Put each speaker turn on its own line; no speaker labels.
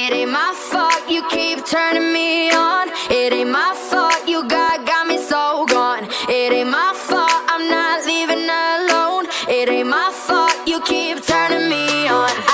It ain't my fault you keep turning me on. It ain't my fault you got me so gone. It ain't my fault I'm not leaving alone. It ain't my fault you keep turning me on.